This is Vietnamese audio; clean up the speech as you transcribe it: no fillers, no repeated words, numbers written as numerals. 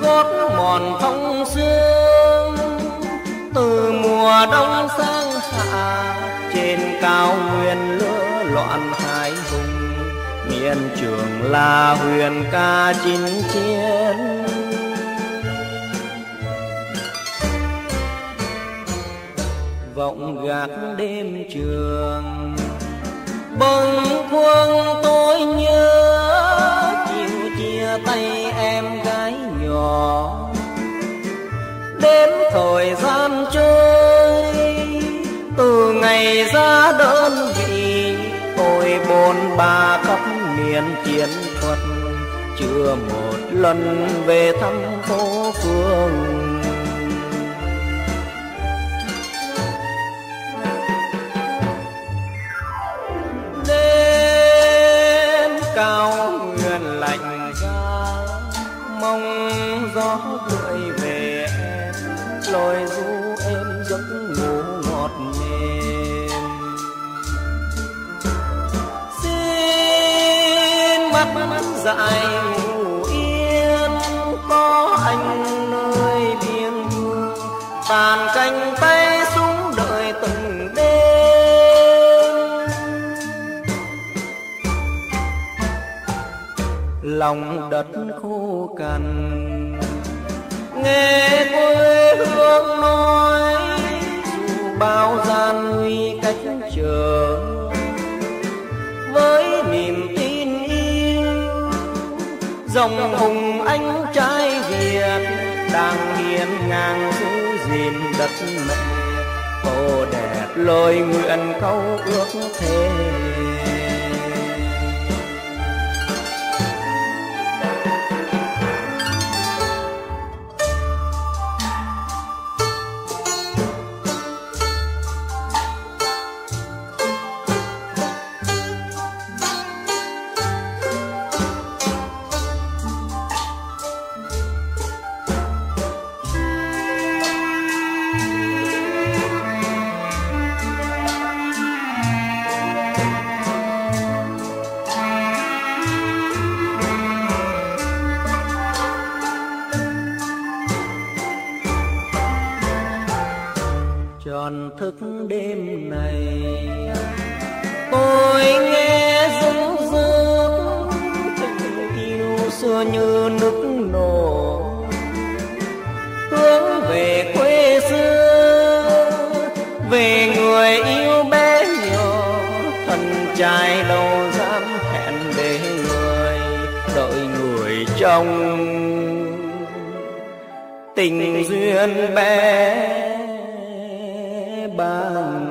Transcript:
gót mòn phong sương. Từ mùa đông sang hạ, trên cao nguyên lửa loạn hải hùng. Miền Trường là huyền ca chinh chiến. Vọng gác đêm trường, bâng khuâng tôi nhớ chiều chia tay em gái nhỏ. Đếm thời gian trôi, từ ngày ra đơn vị tôi bôn ba khắp miền chiến thuật, chưa một lần về thăm phố phường. Đêm cao nguyên lạnh giá, mong gió gửi về em lối ru em giấc ngủ ngọt mềm. Xin mắt dại ngủ yên, có anh nơi biên hương, tàn cánh tay súng đợi từng đêm. Lòng đất khô cằn, nghe quê hương nói dù bao gian nguy cách chờ, với niềm tin yêu dòng hùng anh trai Việt đang hiên ngang giữ gìn đất mẹ. Tô đẹp lời nguyện câu ước thề. Tròn thức đêm này tôi nghe rung rước tình yêu xưa như nước nổ, hướng về quê xưa, về người yêu bé nhỏ. Thân trai đâu dám hẹn để người đợi người trong tình duyên bé bàng.